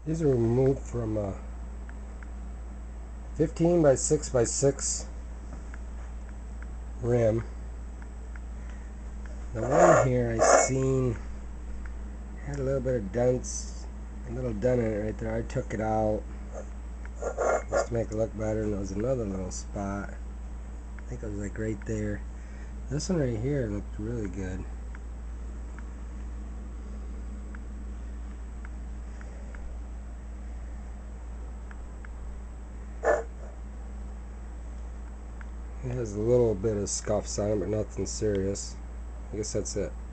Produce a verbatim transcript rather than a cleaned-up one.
These are removed from a fifteen by six by six rim. The one here I seen had a little bit of dents, a little dent in it right there. I took it out just to make it look better, and there was another little spot. I think it was like right there. This one right here looked really good. It has a little bit of scuffs on it, but nothing serious. I guess that's it.